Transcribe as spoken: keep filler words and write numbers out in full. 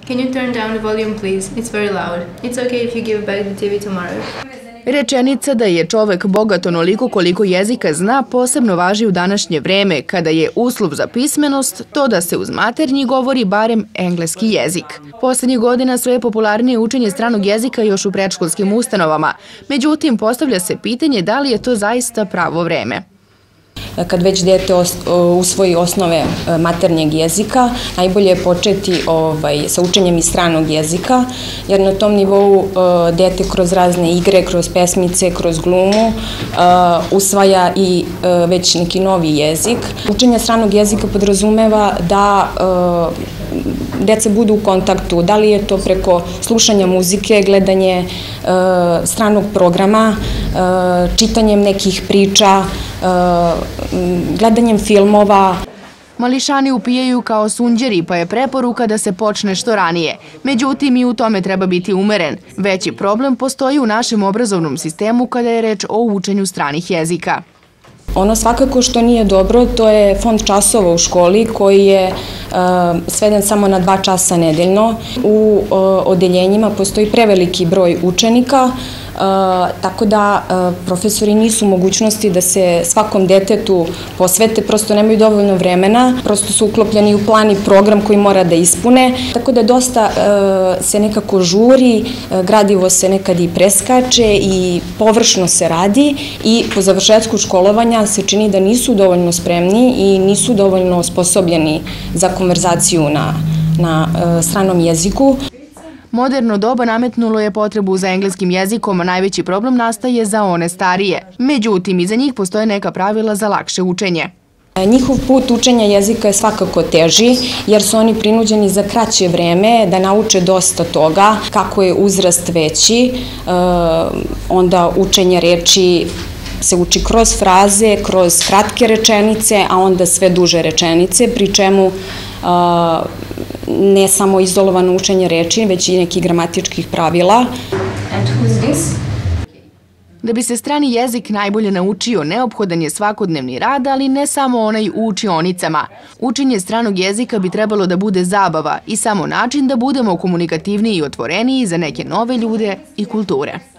Can you turn down the volume, please? It's very loud. It's okay if you give back the T V tomorrow. Rečenica da je čovek bogat onoliko koliko jezika zna posebno važi u današnje vreme, kada je uslov za pismenost to da se uz maternji govori barem engleski jezik. Poslednjih godina sve je popularnije učenje stranog jezika još u predškolskim ustanovama. Međutim, postavlja se pitanje da li je to zaista pravo vreme. Kad već dete usvoji osnove maternjeg jezika, najbolje je početi sa učenjem i stranog jezika, jer na tom nivou dete kroz razne igre, kroz pesmice, kroz glumu usvaja i već neki novi jezik. Učenje stranog jezika podrazumeva da deca budu u kontaktu, da li je to preko slušanja muzike, gledanje stranog programa, čitanjem nekih priča, gledanjem filmova. Mališani upijaju kao sunđeri, pa je preporuka da se počne što ranije. Međutim, i u tome treba biti umeren. Veći problem postoji u našem obrazovnom sistemu kada je reč o učenju stranih jezika. Ono svakako što nije dobro, to je fond časova u školi koji je sveden samo na dva časa nedeljno. U odeljenjima postoji preveliki broj učenika, tako da profesori nisu u mogućnosti da se svakom detetu posvete, prosto nemaju dovoljno vremena, prosto su uklopljeni u plan i program koji mora da ispune, tako da dosta se nekako žuri, gradivo se nekad i preskače i površno se radi i po završetku školovanja se čini da nisu dovoljno spremni i nisu dovoljno osposobljeni za konverzaciju na stranom jeziku. Moderno doba nametnulo je potrebu za engleskim jezikom, a najveći problem nastaje za one starije. Međutim, iza njih postoje neka pravila za lakše učenje. Njihov put učenja jezika je svakako teži, jer su oni prinuđeni za kraće vreme da nauče dosta toga. Kako je uzrast veći, onda učenje reči se uči kroz fraze, kroz kratke rečenice, a onda sve duže rečenice, pri čemu ne samo izolovano učenje reči, već i nekih gramatičkih pravila. Da bi se strani jezik najbolje naučio, neophodan je svakodnevni rad, ali ne samo onaj u učionicama. Učenje stranog jezika bi trebalo da bude zabava i samo način da budemo komunikativniji i otvoreniji za neke nove ljude i kulture.